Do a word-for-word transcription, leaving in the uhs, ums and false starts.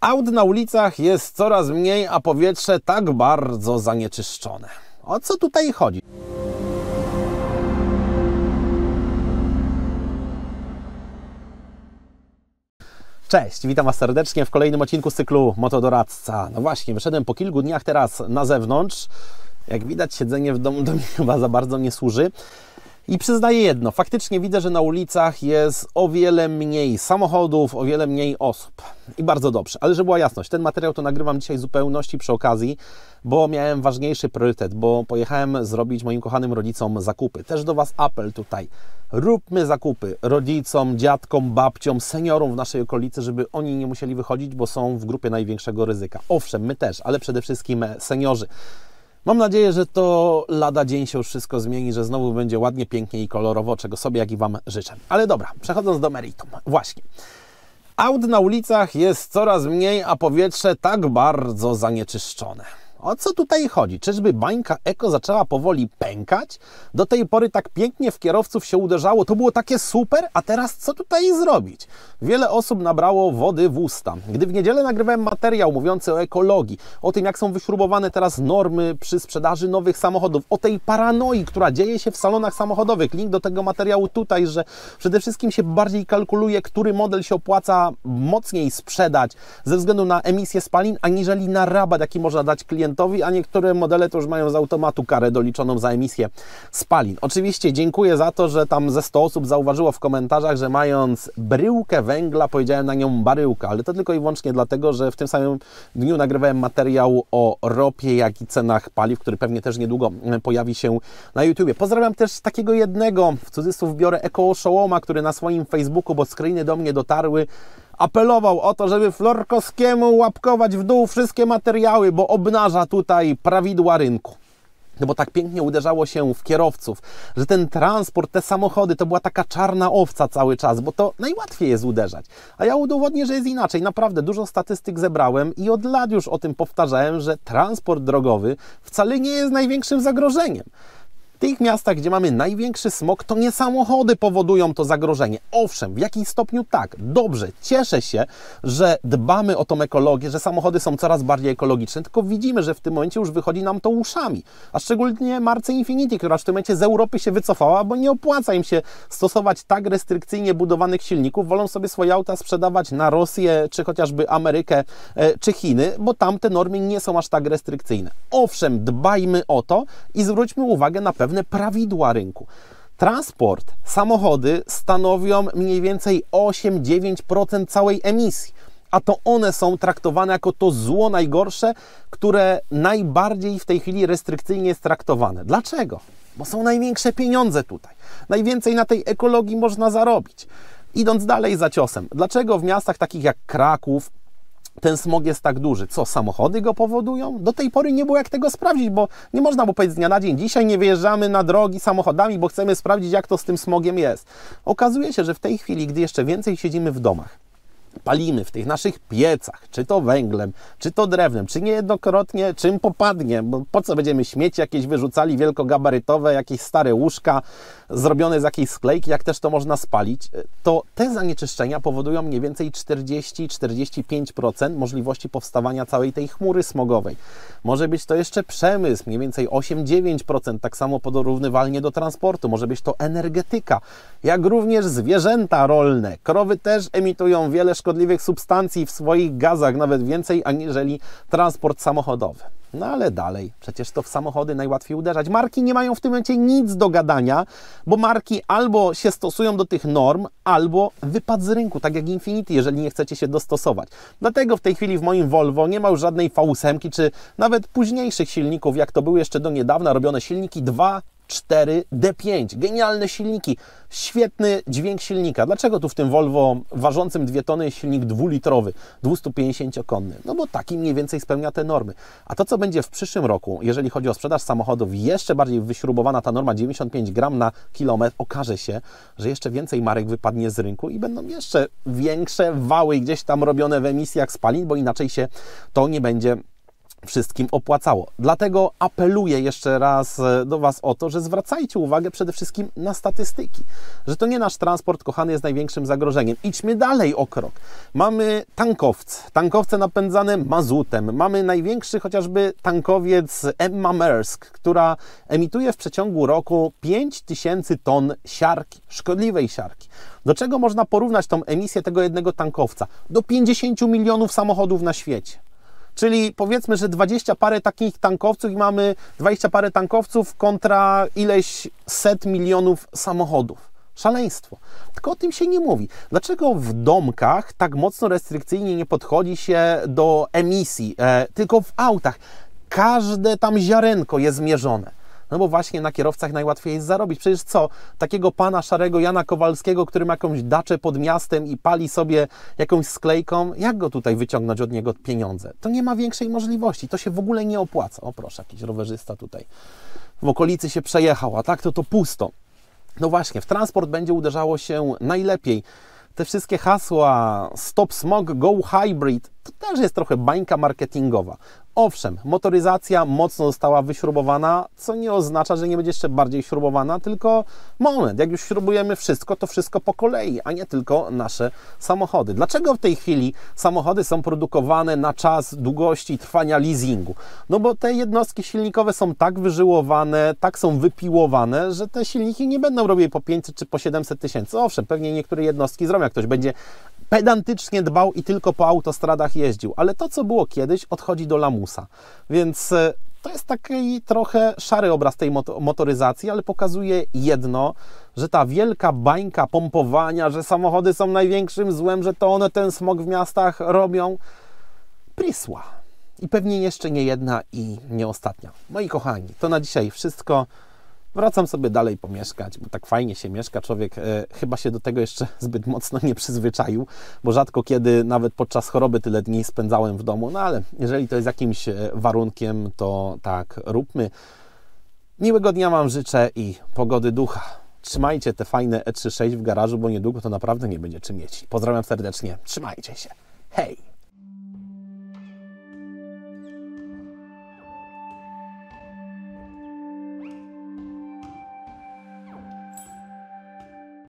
Aut na ulicach jest coraz mniej, a powietrze tak bardzo zanieczyszczone. O co tutaj chodzi? Cześć, witam Was serdecznie w kolejnym odcinku z cyklu Motodoradca. No właśnie, wyszedłem po kilku dniach teraz na zewnątrz. Jak widać, siedzenie w domu do mnie chyba za bardzo nie służy. I przyznaję jedno, faktycznie widzę, że na ulicach jest o wiele mniej samochodów, o wiele mniej osób. I bardzo dobrze. Ale żeby była jasność, ten materiał to nagrywam dzisiaj w zupełności przy okazji, bo miałem ważniejszy priorytet, bo pojechałem zrobić moim kochanym rodzicom zakupy. Też do Was apel tutaj. Róbmy zakupy rodzicom, dziadkom, babciom, seniorom w naszej okolicy, żeby oni nie musieli wychodzić, bo są w grupie największego ryzyka. Owszem, my też, ale przede wszystkim seniorzy. Mam nadzieję, że to lada dzień się już wszystko zmieni, że znowu będzie ładnie, pięknie i kolorowo, czego sobie, jak i Wam życzę. Ale dobra, przechodząc do meritum. Właśnie. Aut na ulicach jest coraz mniej, a powietrze tak bardzo zanieczyszczone. O co tutaj chodzi? Czyżby bańka eko zaczęła powoli pękać? Do tej pory tak pięknie w kierowców się uderzało, to było takie super, a teraz co tutaj zrobić? Wiele osób nabrało wody w usta. Gdy w niedzielę nagrywałem materiał mówiący o ekologii, o tym, jak są wyśrubowane teraz normy przy sprzedaży nowych samochodów, o tej paranoi, która dzieje się w salonach samochodowych. Link do tego materiału tutaj, że przede wszystkim się bardziej kalkuluje, który model się opłaca mocniej sprzedać ze względu na emisję spalin, aniżeli na rabat, jaki można dać klientowi, a niektóre modele to już mają z automatu karę doliczoną za emisję spalin. Oczywiście dziękuję za to, że tam ze sto osób zauważyło w komentarzach, że mając bryłkę węgla powiedziałem na nią baryłka, ale to tylko i wyłącznie dlatego, że w tym samym dniu nagrywałem materiał o ropie, jak i cenach paliw, który pewnie też niedługo pojawi się na YouTubie. Pozdrawiam też takiego jednego, w cudzysłów biorę eko-oszołoma, który na swoim Facebooku, bo screeny do mnie dotarły, apelował o to, żeby Florkowskiemu łapkować w dół wszystkie materiały, bo obnaża tutaj prawidła rynku. No bo tak pięknie uderzało się w kierowców, że ten transport, te samochody to była taka czarna owca cały czas, bo to najłatwiej jest uderzać. A ja udowodnię, że jest inaczej. Naprawdę dużo statystyk zebrałem i od lat już o tym powtarzałem, że transport drogowy wcale nie jest największym zagrożeniem. W tych miastach, gdzie mamy największy smog, to nie samochody powodują to zagrożenie. Owszem, w jakimś stopniu tak, dobrze, cieszę się, że dbamy o tą ekologię, że samochody są coraz bardziej ekologiczne, tylko widzimy, że w tym momencie już wychodzi nam to uszami. A szczególnie marce Infiniti, która w tym momencie z Europy się wycofała, bo nie opłaca im się stosować tak restrykcyjnie budowanych silników, wolą sobie swoje auta sprzedawać na Rosję, czy chociażby Amerykę, czy Chiny, bo tam te normy nie są aż tak restrykcyjne. Owszem, dbajmy o to i zwróćmy uwagę na pewne prawidła rynku. Transport, samochody stanowią mniej więcej osiem do dziewięciu procent całej emisji, a to one są traktowane jako to zło najgorsze, które najbardziej w tej chwili restrykcyjnie jest traktowane. Dlaczego? Bo są największe pieniądze tutaj. Najwięcej na tej ekologii można zarobić. Idąc dalej za ciosem, dlaczego w miastach takich jak Kraków ten smog jest tak duży? Co, samochody go powodują? Do tej pory nie było jak tego sprawdzić, bo nie można było powiedzieć z dnia na dzień, dzisiaj nie wyjeżdżamy na drogi samochodami, bo chcemy sprawdzić, jak to z tym smogiem jest. Okazuje się, że w tej chwili, gdy jeszcze więcej siedzimy w domach, palimy w tych naszych piecach, czy to węglem, czy to drewnem, czy niejednokrotnie czym popadnie, bo po co będziemy śmieci jakieś wyrzucali wielkogabarytowe, jakieś stare łóżka zrobione z jakiejś sklejki, jak też to można spalić, to te zanieczyszczenia powodują mniej więcej czterdzieści do czterdziestu pięciu procent możliwości powstawania całej tej chmury smogowej. Może być to jeszcze przemysł, mniej więcej osiem do dziewięciu procent, tak samo porównywalnie do transportu, może być to energetyka, jak również zwierzęta rolne. Krowy też emitują wiele szkodliwych substancji w swoich gazach, nawet więcej aniżeli transport samochodowy. No ale dalej, przecież to w samochody najłatwiej uderzać. Marki nie mają w tym momencie nic do gadania, bo marki albo się stosują do tych norm, albo wypad z rynku, tak jak Infiniti, jeżeli nie chcecie się dostosować. Dlatego w tej chwili w moim Volvo nie ma już żadnej V osiem, czy nawet późniejszych silników, jak to były jeszcze do niedawna robione silniki dwa, cztery, D pięć. Genialne silniki, świetny dźwięk silnika. Dlaczego tu w tym Volvo ważącym dwie tony jest silnik dwulitrowy, dwiestupięćdziesięciokonny? No bo taki mniej więcej spełnia te normy. A to, co będzie w przyszłym roku, jeżeli chodzi o sprzedaż samochodów, jeszcze bardziej wyśrubowana ta norma dziewięćdziesiąt pięć gramów na kilometr, okaże się, że jeszcze więcej marek wypadnie z rynku i będą jeszcze większe wały gdzieś tam robione w emisjach spalin, bo inaczej się to nie będzie wszystkim opłacało. Dlatego apeluję jeszcze raz do Was o to, że zwracajcie uwagę przede wszystkim na statystyki, że to nie nasz transport, kochany, jest największym zagrożeniem. Idźmy dalej o krok. Mamy tankowce, tankowce napędzane mazutem. Mamy największy chociażby tankowiec Emma Maersk, która emituje w przeciągu roku pięć tysięcy ton siarki, szkodliwej siarki. Do czego można porównać tą emisję tego jednego tankowca? Do pięćdziesięciu milionów samochodów na świecie. Czyli powiedzmy, że dwadzieścia parę takich tankowców i mamy dwadzieścia parę tankowców kontra ileś set milionów samochodów. Szaleństwo. Tylko o tym się nie mówi. Dlaczego w domkach tak mocno restrykcyjnie nie podchodzi się do emisji, e, tylko w autach? Każde tam ziarenko jest zmierzone. No bo właśnie na kierowcach najłatwiej jest zarobić. Przecież co? Takiego pana szarego Jana Kowalskiego, który ma jakąś daczę pod miastem i pali sobie jakąś sklejką, jak go tutaj wyciągnąć od niego pieniądze? To nie ma większej możliwości. To się w ogóle nie opłaca. O proszę, jakiś rowerzysta tutaj w okolicy się przejechał, a tak to to pusto. No właśnie, w transport będzie uderzało się najlepiej. Te wszystkie hasła Stop Smog, Go Hybrid, to też jest trochę bańka marketingowa. Owszem, motoryzacja mocno została wyśrubowana, co nie oznacza, że nie będzie jeszcze bardziej śrubowana, tylko moment, jak już śrubujemy wszystko, to wszystko po kolei, a nie tylko nasze samochody. Dlaczego w tej chwili samochody są produkowane na czas długości trwania leasingu? No bo te jednostki silnikowe są tak wyżyłowane, tak są wypiłowane, że te silniki nie będą robiły po pięćset czy po siedemset tysięcy. Owszem, pewnie niektóre jednostki zrobią, jak ktoś będzie pedantycznie dbał i tylko po autostradach jeździł, ale to, co było kiedyś, odchodzi do lamusa. Więc to jest taki trochę szary obraz tej motoryzacji, ale pokazuje jedno, że ta wielka bańka pompowania, że samochody są największym złem, że to one ten smog w miastach robią, prysła. I pewnie jeszcze nie jedna i nie ostatnia. Moi kochani, to na dzisiaj wszystko. Wracam sobie dalej pomieszkać, bo tak fajnie się mieszka. Człowiek e, chyba się do tego jeszcze zbyt mocno nie przyzwyczaił, bo rzadko kiedy nawet podczas choroby tyle dni spędzałem w domu. No ale jeżeli to jest jakimś warunkiem, to tak róbmy. Miłego dnia Wam życzę i pogody ducha. Trzymajcie te fajne E trzydzieści sześć w garażu, bo niedługo to naprawdę nie będzie czym mieć. Pozdrawiam serdecznie. Trzymajcie się. Hej!